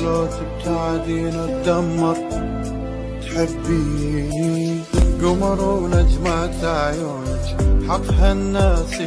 لو تبتعدين اتدمر تحبيني. القمر ونجمات عيونك حق هالناس